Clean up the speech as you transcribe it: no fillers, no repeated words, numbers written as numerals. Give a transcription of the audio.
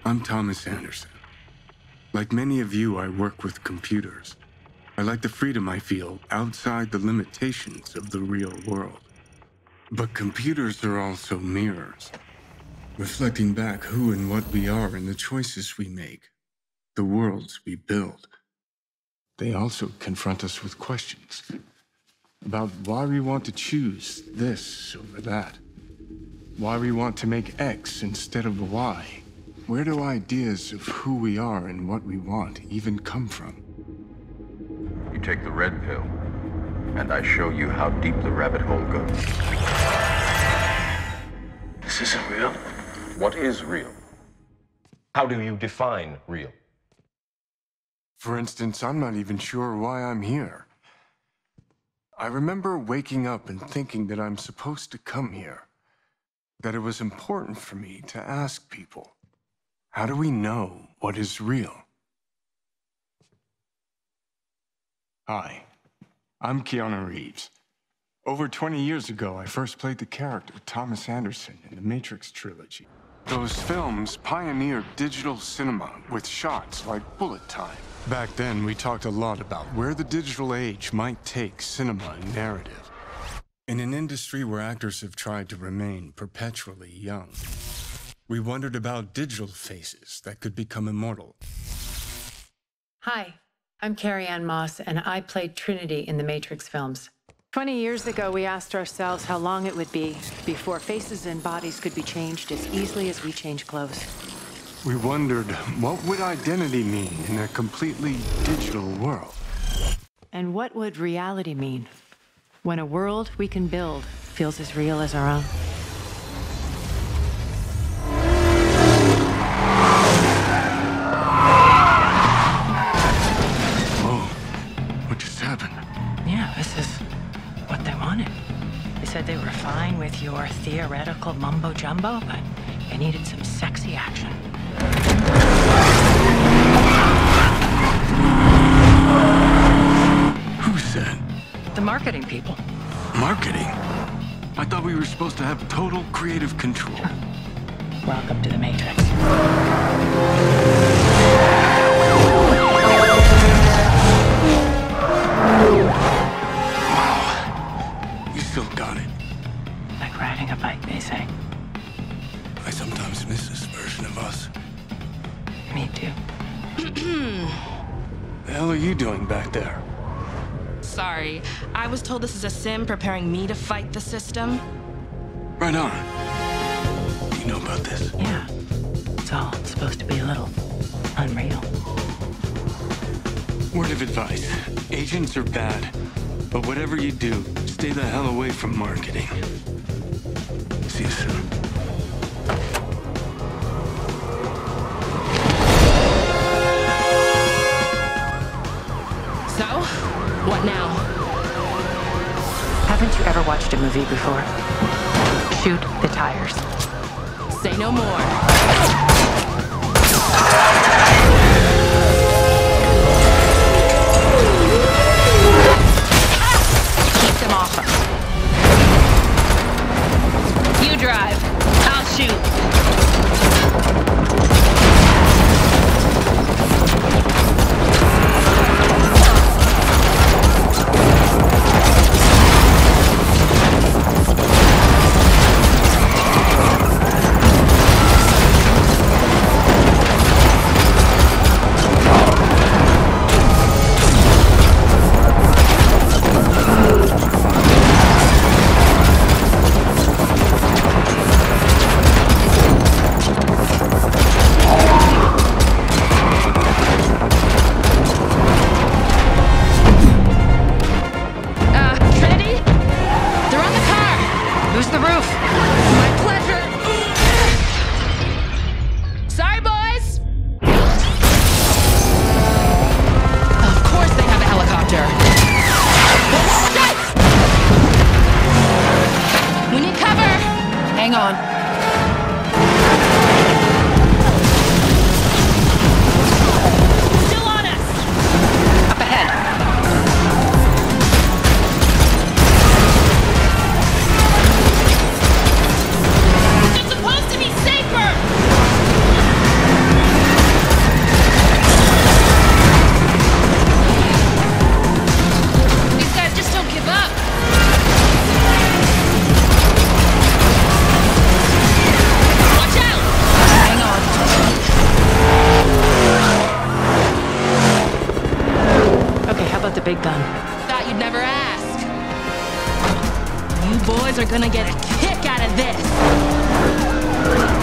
I'm Thomas Anderson. Like many of you, I work with computers. I like the freedom I feel outside the limitations of the real world. But computers are also mirrors, reflecting back who and what we are and the choices we make, the worlds we build. They also confront us with questions about why we want to choose this over that, why we want to make X instead of Y. Where do ideas of who we are and what we want even come from? You take the red pill, and I show you how deep the rabbit hole goes. This isn't real. What is real? How do you define real? For instance, I'm not even sure why I'm here. I remember waking up and thinking that I'm supposed to come here, that it was important for me to ask people, how do we know what is real? Hi, I'm Keanu Reeves. Over 20 years ago, I first played the character Thomas Anderson in the Matrix trilogy. Those films pioneered digital cinema with shots like bullet time. Back then, we talked a lot about where the digital age might take cinema and narrative. In an industry where actors have tried to remain perpetually young, we wondered about digital faces that could become immortal. Hi, I'm Carrie Ann Moss, and I played Trinity in the Matrix films. 20 years ago, we asked ourselves how long it would be before faces and bodies could be changed as easily as we change clothes. We wondered, what would identity mean in a completely digital world? And what would reality mean when a world we can build feels as real as our own? Whoa, what just happened? Yeah, this is what they wanted. They said they were fine with your theoretical mumbo-jumbo, but they needed some sexy action. Who said? The marketing people. Marketing? I thought we were supposed to have total creative control. Welcome to the Matrix. Wow. You still got it. Like riding a bike, they say. I sometimes miss this version of us. Me too. The hell are you doing back there? Sorry, I was told this is a sim preparing me to fight the system. Right on. You know about this? Yeah. It's all supposed to be a little unreal. Word of advice. Agents are bad. But whatever you do, stay the hell away from marketing. See you soon. So, what now? Haven't you ever watched a movie before? Shoot the tires. Say no more. Keep them off us. You drive. I'll shoot. you'd never ask. You boys are gonna get a kick out of this.